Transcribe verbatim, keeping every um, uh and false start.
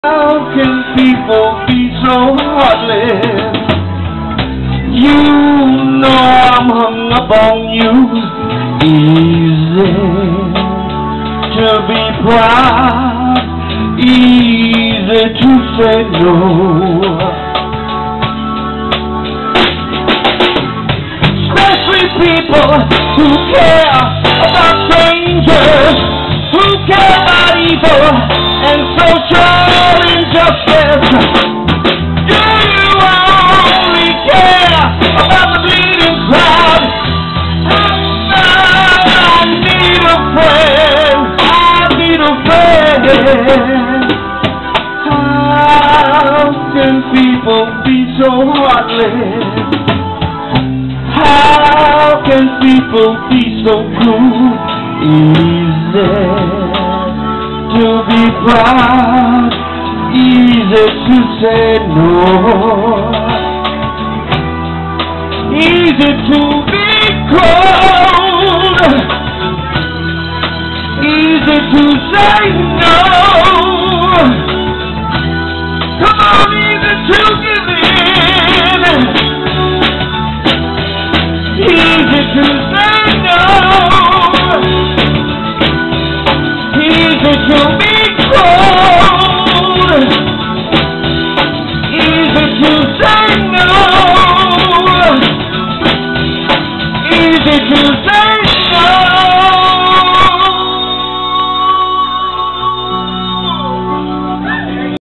How can people be so heartless? You know I'm hung up on you. Easy to be proud, easy to say no. Especially people who care about strangers, who care about evil and social injustice. Do you only care about the bleeding crowd? I need a friend, I need a friend. How can people be so heartless? How can people be so cruel? Easy to be proud, easy to say no. Easy to be cold, easy to say no. Come on, easy to give in, easy to say